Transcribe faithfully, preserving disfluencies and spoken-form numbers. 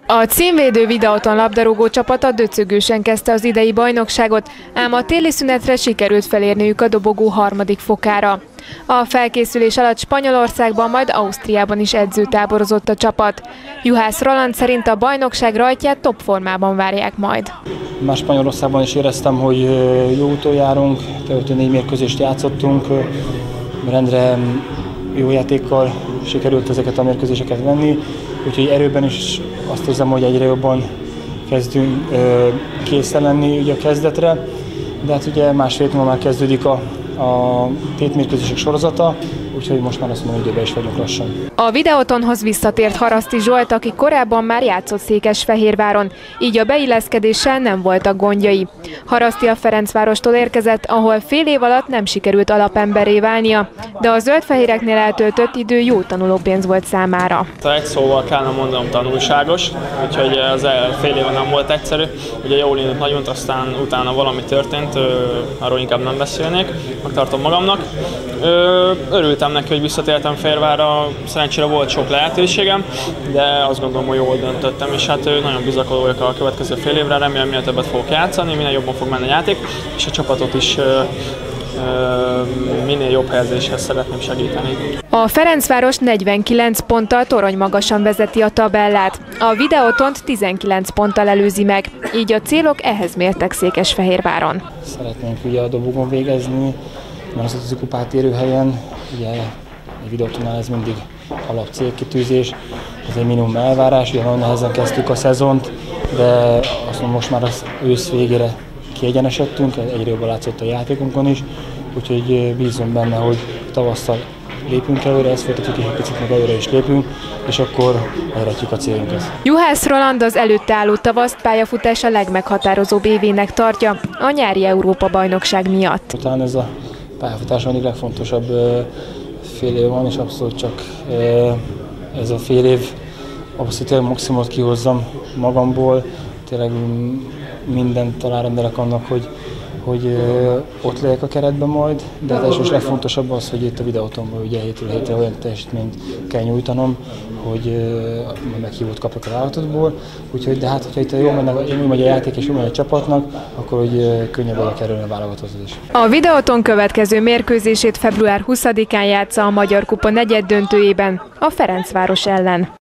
A címvédő Videoton labdarúgó csapata döcögősen kezdte az idei bajnokságot, ám a téli szünetre sikerült felérniük a dobogó harmadik fokára. A felkészülés alatt Spanyolországban, majd Ausztriában is edzőtáborozott a csapat. Juhász Roland szerint a bajnokság rajtját top formában várják majd. Már Spanyolországban is éreztem, hogy jó úton járunk, négy mérkőzést játszottunk, rendre jó játékkal sikerült ezeket a mérkőzéseket venni, úgyhogy erőben is azt érzem, hogy egyre jobban kezdünk készen lenni ugye a kezdetre, de hát ugye másfél múlva már kezdődik a, a tétmérkőzések sorozata, úgyhogy most már azt mondom, hogy időben is vagyunk lassan. A Videotonhoz visszatért Haraszti Zsolt, aki korábban már játszott Székesfehérváron, így a beilleszkedéssel nem voltak gondjai. Haraszti a Ferencvárostól érkezett, ahol fél év alatt nem sikerült alapemberré válnia, de a zöldfehéreknél eltöltött idő jó tanulópénz volt számára. Egy szóval kellene mondanom, tanulságos, úgyhogy az fél éve nem volt egyszerű. Ugye jól indult nagyon, aztán utána valami történt, arról inkább nem beszélnék, megtartom magamnak. Örültem neki, hogy visszatértem Fehérvárra, szerencsére volt sok lehetőségem, de azt gondolom, hogy jól döntöttem, és hát nagyon bizakodó vagyok a következő fél évre, remélem minél többet fogok játszani, minél jobban fog menni a játék, és a csapatot is minél jobb helyezéshez szeretném segíteni. A Ferencváros negyvenkilenc ponttal torony magasan vezeti a tabellát. A Videotont tizenkilenc ponttal előzi meg, így a célok ehhez mértek Székesfehérváron. Szeretnénk ugye a dobogón végezni, mert az a kupát érő helyen, ugye egy Videotonnál ez mindig alap célkitűzés, ez egy minimum elvárás, ugye nagyon nehezen kezdtük a szezont, de azt mondom, most már az ősz végére kiegyenesedtünk, egyre jobban látszott a játékunkon is, úgyhogy bízom benne, hogy tavasszal lépünk előre, ezt folytatjuk, és egy picit meg előre is lépünk, és akkor elérhetjük a célunkat. Juhász Roland az előtte álló tavaszt pályafutása legmeghatározóbb évének tartja a nyári Európa-bajnokság miatt. Talán ez a pályafutáson egyik legfontosabb fél év van, és abszolút csak ez a fél év, abszolút tényleg maximumot kihozzam magamból, tényleg mindent alárendelek annak, hogy, hogy ott legyek a keretben majd, de hát és legfontosabb az, hogy itt a Videotonban ugye hétről hétre olyan teljesítményt kell nyújtanom, hogy meghívót kapok a vállalatotból, úgyhogy de hát, hogyha itt jól megy, jól megy a játék és jól megy a csapatnak, akkor hogy könnyebb oda kerülni a vállalatothoz is. A Videoton következő mérkőzését február huszadikán játsza a Magyar Kupa negyeddöntőjében a Ferencváros ellen.